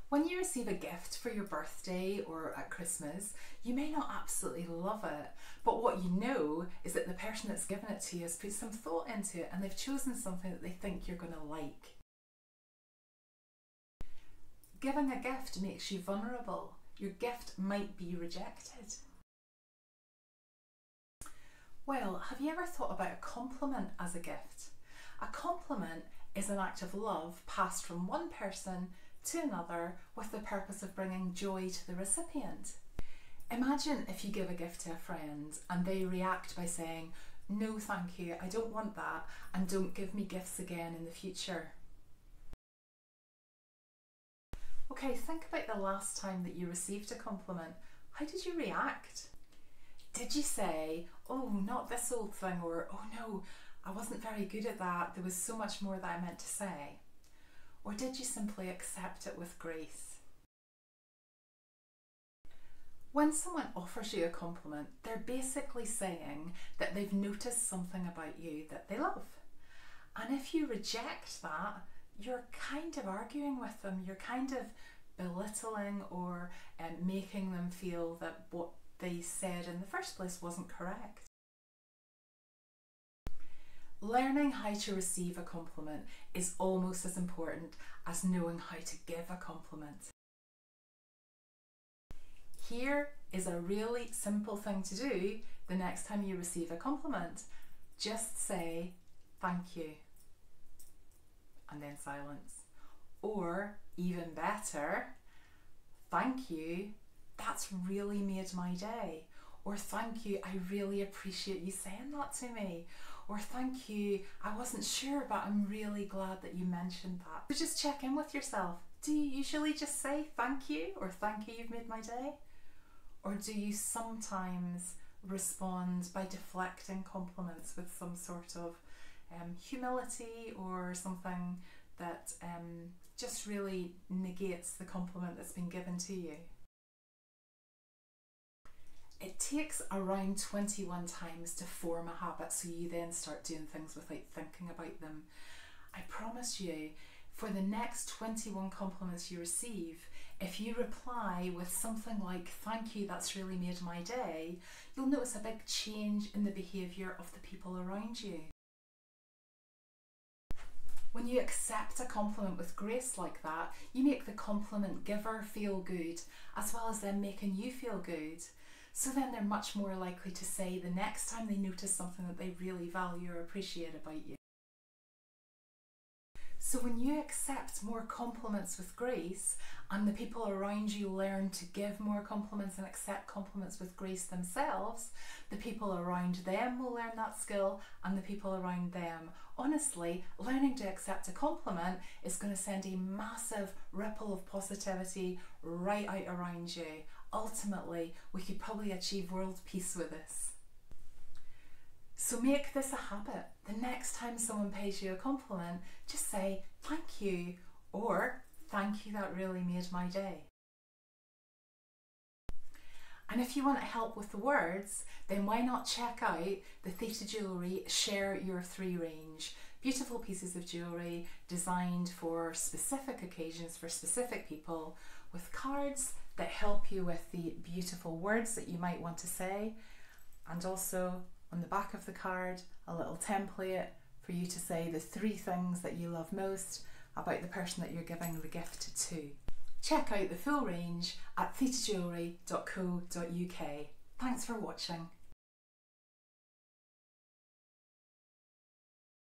When you receive a gift for your birthday or at Christmas, you may not absolutely love it, but what you know is that the person that's given it to you has put some thought into it and they've chosen something that they think you're going to like. Giving a gift makes you vulnerable. Your gift might be rejected. Well, have you ever thought about a compliment as a gift? A compliment is an act of love passed from one person to another with the purpose of bringing joy to the recipient. Imagine if you give a gift to a friend and they react by saying, "No, thank you, I don't want that, and don't give me gifts again in the future." Okay, think about the last time that you received a compliment. How did you react? Did you say, "Oh, not this old thing," or "Oh no, I wasn't very good at that, there was so much more that I meant to say"? Or did you simply accept it with grace? When someone offers you a compliment, they're basically saying that they've noticed something about you that they love. And if you reject that, you're kind of arguing with them, you're kind of belittling or making them feel that what they said in the first place wasn't correct. Learning how to receive a compliment is almost as important as knowing how to give a compliment. Here is a really simple thing to do the next time you receive a compliment. Just say, "Thank you," and then silence. Or even better, "Thank you, that's really made my day." Or "Thank you, I really appreciate you saying that to me." Or "Thank you, I wasn't sure, but I'm really glad that you mentioned that." So just check in with yourself. Do you usually just say "Thank you" or "Thank you, you've made my day"? Or do you sometimes respond by deflecting compliments with some sort of humility or something that just really negates the compliment that's been given to you? It takes around 21 times to form a habit, so you then start doing things without thinking about them. I promise you, for the next 21 compliments you receive, if you reply with something like "Thank you, that's really made my day," you'll notice a big change in the behaviour of the people around you. When you accept a compliment with grace like that, you make the compliment giver feel good, as well as them making you feel good. So then they're much more likely to say the next time they notice something that they really value or appreciate about you. So when you accept more compliments with grace and the people around you learn to give more compliments and accept compliments with grace themselves, the people around them will learn that skill and the people around them. Honestly, learning to accept a compliment is going to send a massive ripple of positivity right out around you. Ultimately, we could probably achieve world peace with this. So make this a habit. The next time someone pays you a compliment, just say "Thank you" or "Thank you, that really made my day." And if you want help with the words, then why not check out the Theta Jewellery Share Your 3 range. Beautiful pieces of jewellery designed for specific occasions, for specific people, with cards that help you with the beautiful words that you might want to say, and also on the back of the card, a little template for you to say the 3 things that you love most about the person that you're giving the gift to. Check out the full range at thetajewellery.co.uk. Thanks for watching.